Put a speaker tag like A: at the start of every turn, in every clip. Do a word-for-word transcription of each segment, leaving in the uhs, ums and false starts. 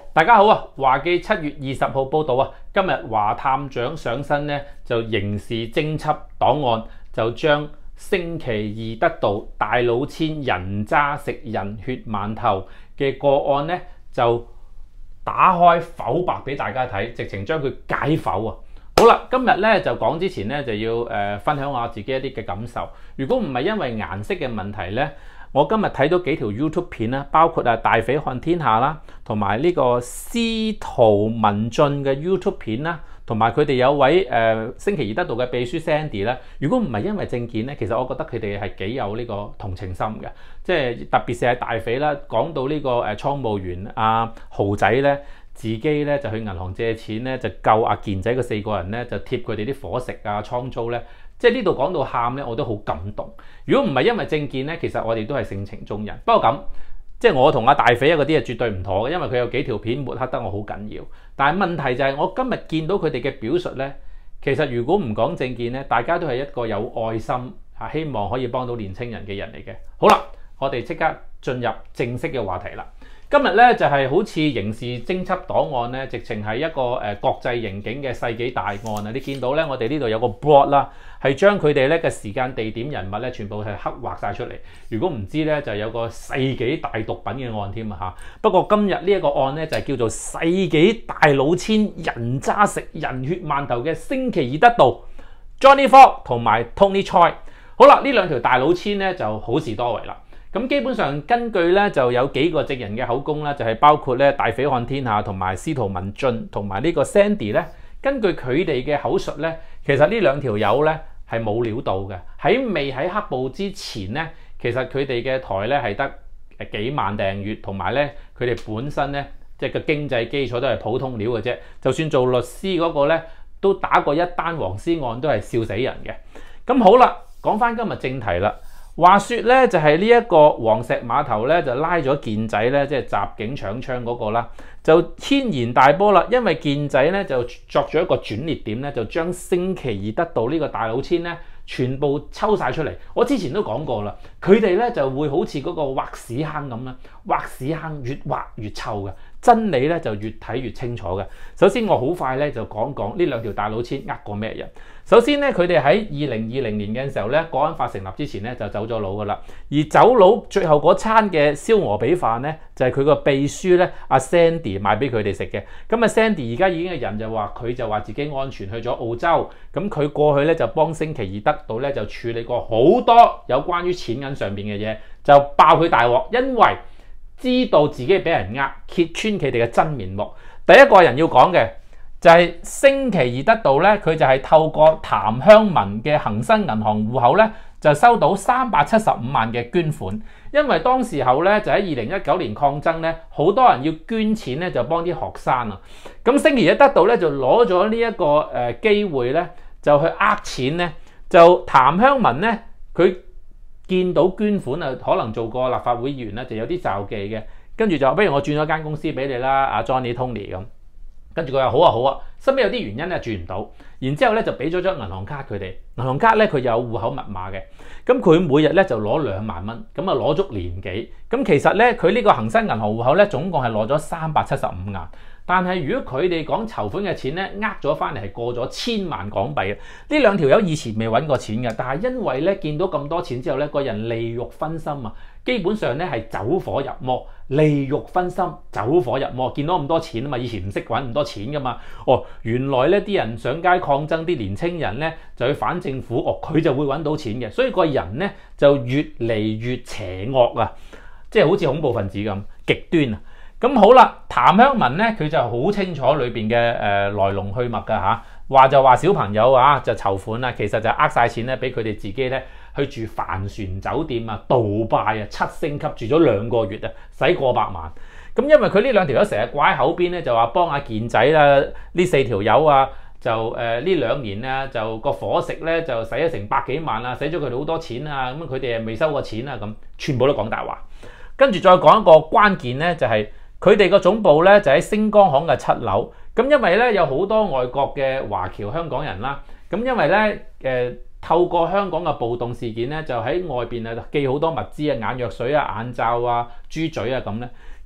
A: 大家好啊！華記七月二十號報道啊，今日華探長上身咧，就刑事偵緝檔案就將星期二得到大老千人渣食人血饅頭嘅個案咧，就打開剖白俾大家睇，直情將佢解剖啊！好啦，今日咧就講之前咧就要誒、呃、分享下自己一啲嘅感受。如果唔係因為顏色嘅問題咧，我今日睇到幾條 YouTube 片啦，包括啊大匪看天下啦，同埋呢個司徒文進嘅 YouTube 片啦，同埋佢哋有位誒、呃、星期二得到嘅秘書 Sandy 咧。如果唔係因為政見咧，其實我覺得佢哋係幾有呢個同情心嘅，即係特別是係大匪啦，講到呢個誒倉務員阿豪仔咧，自己咧就去銀行借錢咧，就救阿健仔嗰四個人咧，就貼佢哋啲伙食啊倉租咧。即係呢度講到喊咧，我都好感動。如果唔係因為政見咧，其實我哋都係性情中人。不過咁，即係我同阿大匪嗰啲係絕對唔妥嘅，因為佢有幾條片抹黑得我好緊要。但係問題就係我今日見到佢哋嘅表述咧，其實如果唔講政見咧，大家都係一個有愛心嚇，希望可以幫到年青人嘅人嚟嘅。好啦，我哋即刻進入正式嘅話題啦。今日咧就係、是、好似刑事偵緝檔案咧，直情係一個誒、呃、國際刑警嘅世紀大案啊！你見到咧，我哋呢度有個 board 啦，係將佢哋咧嘅時間、地點、人物咧，全部係刻畫晒出嚟。如果唔知咧，就有個世紀大毒品嘅案添啊嚇！不過今日呢一個案咧就係、是、叫做世紀大老千人渣食人血饅頭嘅星期二得到 Johnny Falk 同埋 Tony Choi。好啦，呢兩條大老千咧就好事多為啦。咁基本上根據咧就有幾個證人嘅口供啦，就係、是、包括咧大匪看天下同埋司徒文進同埋呢個 Sandy 咧，根據佢哋嘅口述咧，其實呢兩條友咧係冇料到嘅。喺未喺黑暴之前咧，其實佢哋嘅台咧係得誒幾萬訂閱，同埋咧佢哋本身咧即係個經濟基礎都係普通料嘅啫。就算做律師嗰個咧，都打過一單黃絲案都係笑死人嘅。咁好啦，講翻今日正題啦。話說咧，就係呢一個黃石碼頭咧，就拉咗健仔咧，即係襲警搶槍嗰個啦，就軒然大波啦。因為健仔咧就作咗一個轉捩點咧，就將星期二得到呢個大老千咧，全部抽晒出嚟。我之前都講過啦，佢哋咧就會好似嗰個挖屎坑咁啦，挖屎坑越挖越臭嘅。真理咧就越睇越清楚嘅。首先我好快咧就講講呢兩條大老千呃過咩人。首先咧，佢哋喺二零二零年嘅時候咧，國安法成立之前咧就走咗佬噶啦。而走佬最後嗰餐嘅燒鵝髀飯咧，就係佢個秘書咧阿 Sandy 賣俾佢哋食嘅。咁啊 Sandy 而家已經嘅人就話佢就話自己安全去咗澳洲。咁佢過去咧就幫星期二得到咧就處理過好多有關於錢銀上邊嘅嘢，就爆佢大鑊，因為知道自己俾人呃，揭穿佢哋嘅真面目。第一個人要講嘅就係星期二得到咧，佢就係透過譚香文嘅恒生銀行戶口咧，就收到三百七十五萬嘅捐款。因為當時候咧就喺二零一九年抗爭咧，好多人要捐錢咧就幫啲學生啊。咁星期二得到咧就攞咗呢一個誒機會咧，就去呃錢咧。就譚香文咧，佢見到捐款啊，可能做過立法會議員咧，就有啲詐忌嘅，跟住就話不如我轉咗間公司俾你啦，阿 Johnny Tony 咁。跟住佢話好啊好啊，身邊有啲原因咧轉唔到，然之後咧就俾咗張銀行卡佢哋，銀行卡咧佢有戶口密碼嘅，咁佢每日咧就攞兩萬蚊，咁啊攞足年幾，咁其實咧佢呢個恒生銀行戶口咧總共係攞咗三百七十五萬。但係如果佢哋講籌款嘅錢咧，呃咗翻嚟係過咗千萬港幣嘅。呢兩條友以前未揾過錢嘅，但係因為咧見到咁多錢之後咧，個人利欲熏心啊，基本上咧係走火入魔，利欲熏心，走火入魔。見到咁多錢啊嘛，以前唔識揾咁多錢噶嘛。哦，原來咧啲人上街抗爭，啲年青人咧就去反政府，哦佢就會揾到錢嘅，所以個人咧就越嚟越邪惡啊，即係好似恐怖分子咁極端啊。咁好啦，譚香文咧佢就好清楚裏邊嘅誒來龍去脈㗎嚇，話就話小朋友啊就籌款啦，其實就呃晒錢咧俾佢哋自己咧去住帆船酒店啊、杜拜啊七星級住咗兩個月啊，使過百萬。咁因為佢呢兩條友成日掛喺口邊咧，就話幫阿健仔啦，呢四條友啊就誒呢、呃、兩年啊就個伙食咧就使咗成百幾萬啊，使咗佢哋好多錢啊，咁佢哋誒未收過錢啊，咁全部都講大話。跟住再講一個關鍵咧就係、是。佢哋個總部咧就喺星光行嘅七樓，咁因為咧有好多外國嘅華僑香港人啦，咁因為咧誒、呃、透過香港嘅暴動事件咧，就喺外邊啊寄好多物資啊、眼藥水啊、眼罩啊、豬嘴啊咁咧，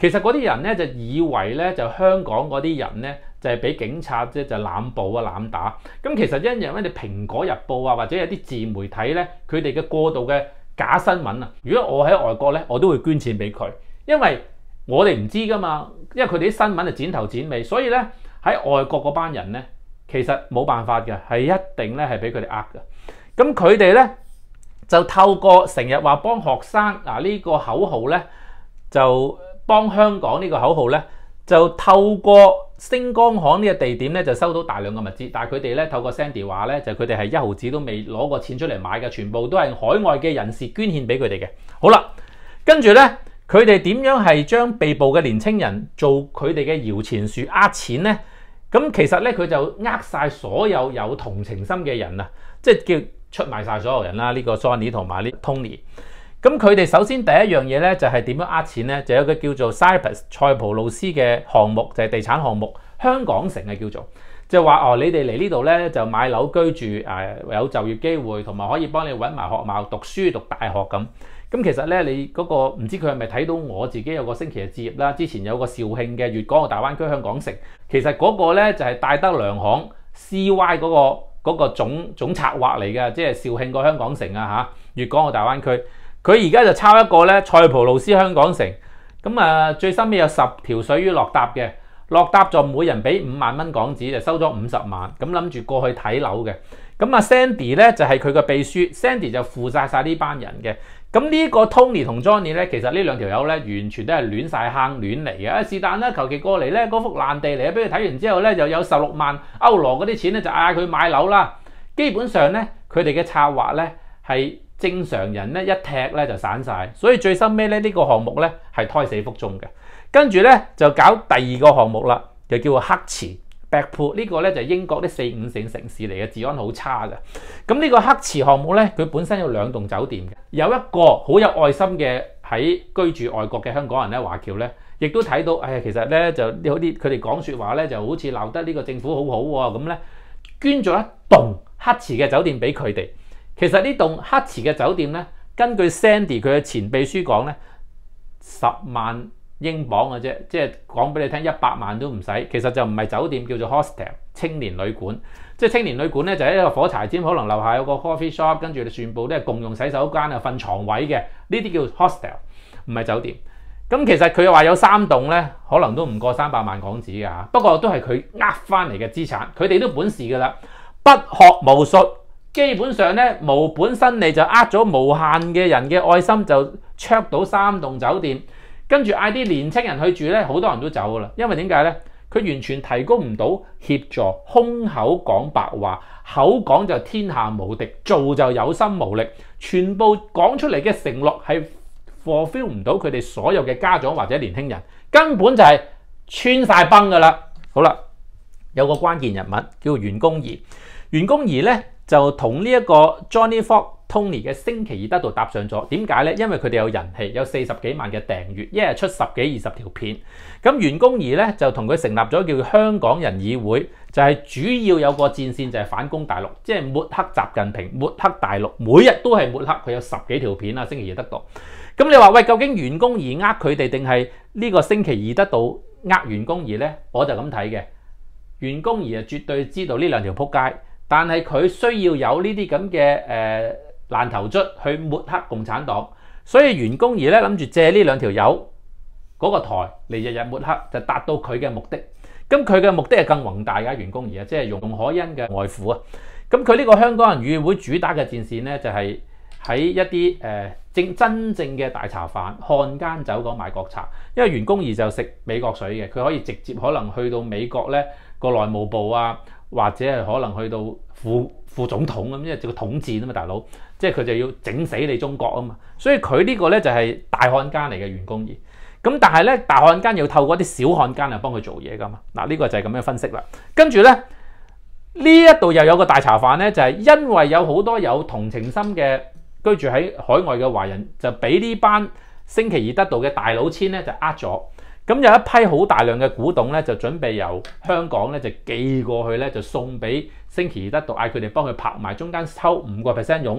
A: 其實嗰啲人咧就以為咧就香港嗰啲人咧就係俾警察即就濫捕啊濫打。咁其實因為咧，你蘋果日報啊或者有啲自媒體咧，佢哋嘅過度嘅假新聞啊，如果我喺外國咧，我都會捐錢俾佢，因為我哋唔知噶嘛，因為佢哋啲新聞係剪頭剪尾，所以咧喺外國嗰班人咧，其實冇辦法嘅，係一定咧係俾佢哋呃嘅。咁佢哋咧就透過成日話幫學生啊呢個口號咧，就幫香港呢個口號咧，就透過星光行呢個地點咧就收到大量嘅物資，但係佢哋咧透過 Sandy 話咧，就佢哋係一毫子都未攞過錢出嚟買嘅，全部都係海外嘅人士捐獻俾佢哋嘅。好啦，跟住咧佢哋點樣係將被捕嘅年青人做佢哋嘅搖錢樹呃錢咧？咁其實咧佢就呃晒所有有同情心嘅人啊，即係叫出賣晒所有人啦。呢個 Johnny 同埋呢 Tony。咁佢哋首先第一樣嘢咧就係點樣呃錢咧？就有個叫做 Cyprus 塞浦路斯嘅項目，就係地產項目，香港城係叫做，就話哦，你哋嚟呢度咧就買樓居住，誒有就業機會，同埋可以幫你揾埋學校讀書讀大學咁。咁其實咧你嗰個唔知佢係咪睇到我自己有個星期日置業啦？之前有個肇慶嘅粵港澳大灣區香港城，其實嗰個咧就係戴德梁行 C Y 嗰個嗰個總總策劃嚟嘅，即係肇慶個香港城啊嚇，粵港澳大灣區。佢而家就抄一個咧塞浦路斯香港城，咁啊最深尾有十條水魚落搭嘅，落搭就每人俾五萬蚊港紙，就收咗五十萬，咁諗住過去睇樓嘅。咁啊 Sandy 咧就係佢個秘書 ，Sandy 就負責晒呢班人嘅。咁呢個 Tony 同 Johnny 咧，其實呢兩條友咧完全都係亂晒坑亂嚟嘅。啊是但啦，求其過嚟咧嗰幅爛地嚟啊，俾佢睇完之後咧，就有十六萬歐羅嗰啲錢咧，就嗌佢買樓啦。基本上咧，佢哋嘅策劃咧係正常人咧一踢咧就散晒，所以最深尾咧呢個項目咧係胎死腹中嘅。跟住咧就搞第二個項目啦，就叫做黑池 Blackpool。呢個咧就係英國啲四五線城市嚟嘅，治安好差嘅。咁呢個黑池項目咧，佢本身有兩棟酒店嘅，有一個好有愛心嘅喺居住外國嘅香港人咧，華僑咧，亦都睇到，哎呀，其實咧就好啲佢哋講説話咧，就好似鬧得呢個政府好好喎，咁咧捐咗一棟黑池嘅酒店俾佢哋。其實呢棟黑池嘅酒店咧，根據 Sandy 佢嘅前秘書講咧，十萬英鎊嘅啫，即係講俾你聽，一百萬都唔使。其實就唔係酒店，叫做 hostel 青年旅館。即係青年旅館咧，就喺一個火柴尖，可能樓下有個 coffee shop，跟住全部都係共用洗手間啊、瞓床位嘅。呢啲叫 hostel， 唔係酒店。咁其實佢話有三棟咧，可能都唔過三百萬港紙嘅嚇。不過都係佢呃翻嚟嘅資產，佢哋都本事㗎啦，不學無術。基本上咧無本生利，就呃咗無限嘅人嘅愛心，就灼到三棟酒店，跟住嗌啲年青人去住咧，好多人都走噶啦。因為點解咧？佢完全提供唔到協助，空口講白話，口講就天下無敵，做就有心無力，全部講出嚟嘅承諾係 fulfill 唔到佢哋所有嘅家長或者年輕人，根本就係穿晒崩噶啦。好啦，有個關鍵人物叫袁弓夷，袁弓夷咧。就同呢一個 Johnny Fox Tony 嘅星期二得到搭上咗，點解呢？因為佢哋有人氣，有四十幾萬嘅訂閱，一日出十幾二十條片。咁袁弓夷咧就同佢成立咗叫香港人議會，就係、是、主要有個戰線就係反攻大陸，即係抹黑習近平、抹黑大陸，每日都係抹黑。佢有十幾條片啊，星期二得到。咁你話喂，究竟袁弓夷呃佢哋定係呢個星期二得到呃袁弓夷呢？我就咁睇嘅，袁弓夷啊絕對知道呢兩條撲街。但係佢需要有呢啲咁嘅誒爛頭卒去抹黑共產黨，所以袁弓夷咧諗住借呢兩條友嗰個台嚟日日抹黑，就達到佢嘅目的。咁佢嘅目的係更宏大嘅，袁弓夷啊，即係容海恩嘅外父啊。咁佢呢個香港人議會主打嘅戰線咧，就係、是、喺一啲誒正真正嘅大茶飯、漢奸走講賣國茶。因為袁弓夷就食美國水嘅，佢可以直接可能去到美國咧個內務部啊。或者係可能去到副副總統咁，因為個統戰啊嘛，大佬，即係佢就要整死你中國啊嘛，所以佢呢個咧就係大漢奸嚟嘅袁弓夷。咁但係咧大漢奸要透過啲小漢奸嚟幫佢做嘢噶嘛。嗱、這、呢個就係咁樣分析啦。跟住咧呢一度又有個大茶飯咧，就係、是、因為有好多有同情心嘅居住喺海外嘅華人，就俾呢班星期二得到嘅大佬簽咧就呃咗。咁有一批好大量嘅古董咧，就準備由香港咧就寄過去咧，就送俾星期二得到，嗌佢哋幫佢拍埋，中間抽五個 percent 傭，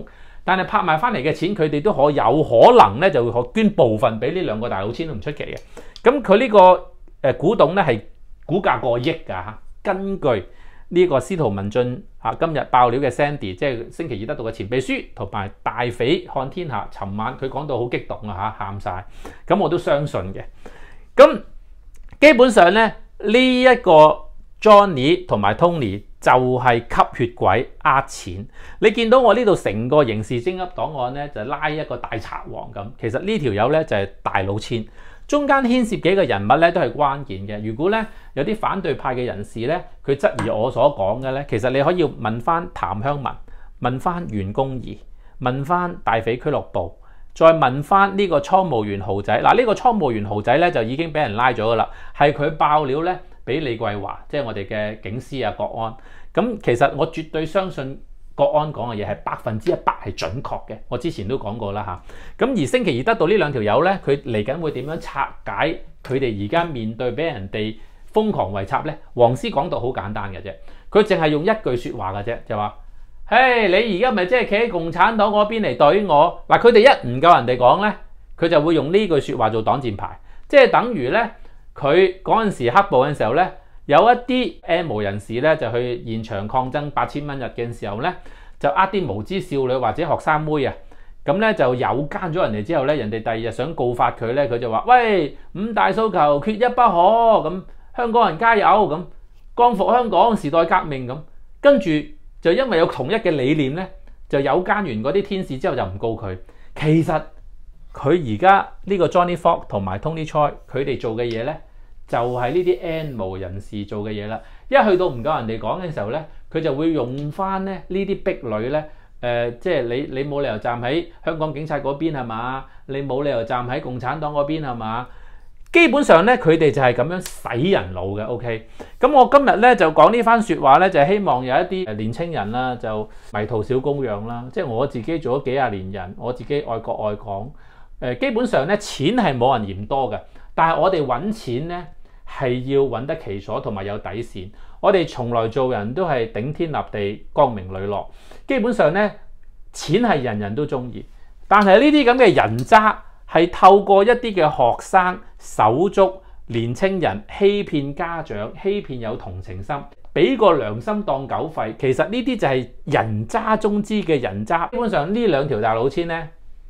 A: 但係拍賣翻嚟嘅錢，佢哋都可有可能咧就會可捐部分俾呢兩個大老千都唔出奇嘅。咁佢呢個誒古董咧係估價過億㗎嚇。根據呢個司徒文進啊今日爆料嘅 Sandy， 即係星期二得到嘅前秘書，同埋大匪看天下，尋晚佢講到好激動啊嚇，喊晒。咁我都相信嘅。咁基本上咧呢一個 Johnny 同埋 Tony 就係吸血鬼呃錢。你見到我呢度成個刑事偵緝檔案咧，就拉一個大賊王咁。其實呢條友咧就係大老千，中間牽涉幾個人物咧都係關鍵嘅。如果咧有啲反對派嘅人士咧，佢質疑我所講嘅咧，其實你可以問翻譚香文，問翻袁弓夷，問翻大匪俱樂部，再問翻呢個倉務員豪仔。嗱，呢個倉務員豪仔咧就已經俾人拉咗噶啦，係佢爆料咧俾李桂華，即係我哋嘅警司啊國安。咁其實我絕對相信國安講嘅嘢係百分之一百係準確嘅。我之前都講過啦嚇。咁而星期二得到呢兩條友咧，佢嚟緊會點樣拆解佢哋而家面對俾人哋瘋狂圍插咧？黃絲講到好簡單嘅啫，佢淨係用一句説話嘅啫，就話：嘿，你而家咪即係企喺共產黨嗰邊嚟對我嗱。佢哋一唔夠人哋講咧，佢就會用呢句説話做擋箭牌，即係等於咧佢嗰陣時黑暴嘅時候咧。有一啲 M 人士咧就去現場抗爭八千蚊日嘅時候咧，就呃啲無知少女或者學生妹啊，咁咧就有奸咗人哋之後咧，人哋第二日想告發佢咧，佢就話：喂，五大訴求缺一不可，咁香港人加油，咁光復香港時代革命咁，跟住就因為有同一嘅理念咧，就有奸完嗰啲天使之後就唔告佢。其實佢而家呢個 Johnny Fox 同埋 Tony Choi 佢哋做嘅嘢咧，就係呢啲 N 人士做嘅嘢啦。一去到唔夠人哋講嘅時候咧，佢就會用翻咧呢啲壁壘咧。誒、呃，即係你你冇理由站喺香港警察嗰邊係嘛？你冇理由站喺共產黨嗰邊係嘛？基本上咧，佢哋就係咁樣洗人腦嘅。OK，咁我今日咧就講呢番説話咧，就係希望有一啲年青人啦，就迷途小羔羊啦。即係我自己做咗幾廿年人，我自己愛國愛港。誒，基本上咧錢係冇人嫌多嘅。但係我哋揾錢咧係要揾得其所同埋有底線。我哋從來做人都係頂天立地、光明磊落。基本上咧，錢係人人都中意，但係呢啲咁嘅人渣係透過一啲嘅學生、手足、年青人欺騙家長、欺騙有同情心，俾個良心當狗肺。其實呢啲就係人渣中之嘅人渣。基本上呢兩條大老千咧，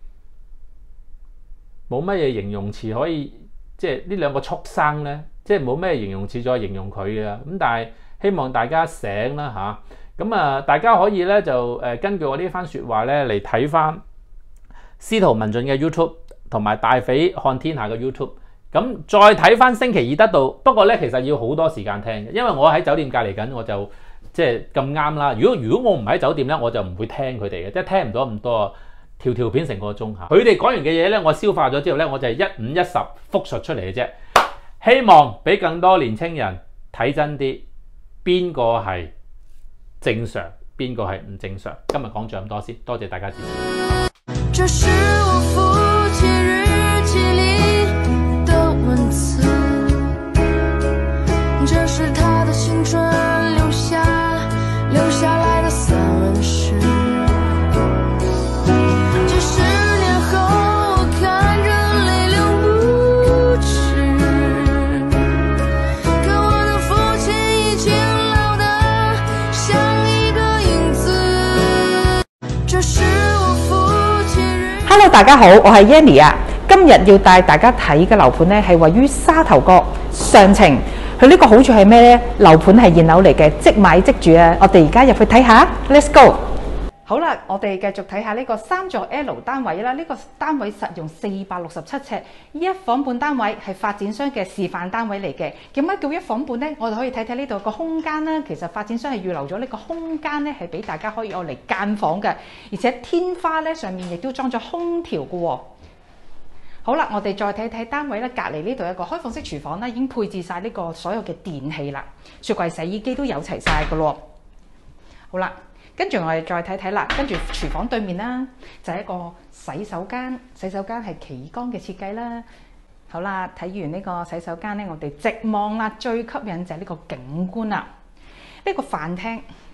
A: 冇乜嘢形容詞可以。即係呢兩個畜生咧，即係冇咩形容詞再形容佢嘅。咁但係希望大家醒啦嚇。咁啊，大家可以咧就誒根據我呢番説話咧嚟睇翻司徒文進嘅 YouTube 同埋大匪看天下嘅 YouTube。咁再睇翻星期二得到。不過咧其實要好多時間聽嘅，因為我喺酒店隔離緊，我就即係咁啱啦。如果如果我唔喺酒店咧，我就唔會聽佢哋嘅，即係聽唔到咁多。條條片成個鐘嚇，佢哋講完嘅嘢咧，我消化咗之後咧，我就係一五一十複述出嚟嘅啫。希望俾更多年青人睇真啲，邊個係正常，邊個係唔正常。今日講咗咁多先，多謝大家支持。這是我父親日記裡的文字，這是他的青春留下留下來的散文詩。
B: Hello， 大家好，我係 Yanny 啊。今日要帶大家睇嘅樓盤咧，係位於沙頭角上程。佢呢個好處係咩呢？樓盤係現樓嚟嘅，即買即住啊！我哋而家入去睇下 ，Let's go。好啦，我哋繼續睇下呢個三座 L 單位啦。呢個單位實用四百六十七尺，一房半單位係發展商嘅示範單位嚟嘅。點解叫一房半呢？我哋可以睇睇呢度個空間啦。其實發展商係預留咗呢個空間咧，係俾大家可以用嚟間房嘅，而且天花咧上面亦都裝咗空調嘅喎。好啦，我哋再睇睇單位咧，隔離呢度有一個開放式廚房啦，已經配置晒呢個所有嘅電器啦，雪櫃、洗衣機都有齊晒嘅咯。好啦。跟住我哋再睇睇啦，跟住廚房對面啦，就係一個洗手間。洗手間係奇光嘅設計啦。好啦，睇完呢個洗手間咧，我哋直望啦，最吸引就係呢個景觀啦。呢個飯廳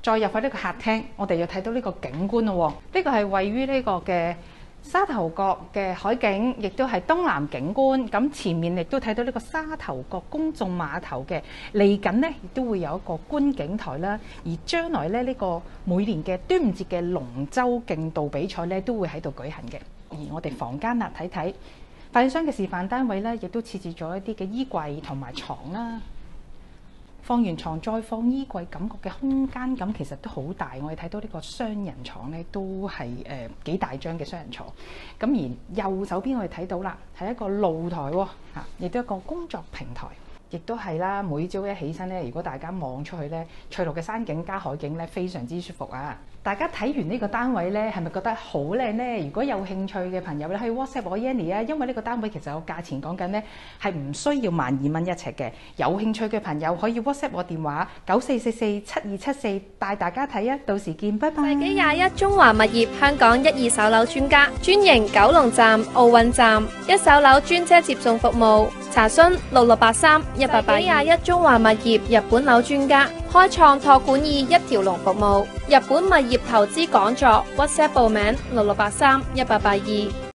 B: 再入去呢個客廳，我哋又睇到呢個景觀咯喎。呢個係位於呢個嘅沙頭角嘅海景，亦都係東南景觀。咁前面亦都睇到呢個沙頭角公眾碼頭嘅，嚟緊呢亦都會有一個觀景台啦。而將來咧呢個每年嘅端午節嘅龍舟競渡比賽咧都會喺度舉行嘅。而我哋房間啦，睇睇發展商嘅示範單位咧，亦都設置咗一啲嘅衣櫃同埋床啦。放完床再放衣櫃，感覺嘅空間感其實都好大。我哋睇到呢個雙人床咧，都係誒、呃、幾大張嘅雙人床。咁而右手邊我哋睇到啦，係一個露台喎，嚇，亦都一個工作平台。亦都係啦，每朝一起身咧，如果大家望出去咧，翠綠嘅山景加海景咧，非常之舒服啊！大家睇完呢個單位咧，係咪覺得好靚呢？如果有興趣嘅朋友咧，可以 WhatsApp 我 Yanny 啊，因為呢個單位其實個價錢講緊咧係唔需要萬二蚊一尺嘅。有興趣嘅朋友可以 WhatsApp 我電話九四四四七二七四，帶大家睇啊！到時見，拜拜。
C: 世紀廿一中華物業香港一二手樓專家，專營九龍站、奧運站一手樓專車接送服務，查詢六六八三一八八二。世紀廿一中華物業日本樓專家，開創託管易一條龍服務，日本物業投資講座 WhatsApp 報名六六八三一八八二。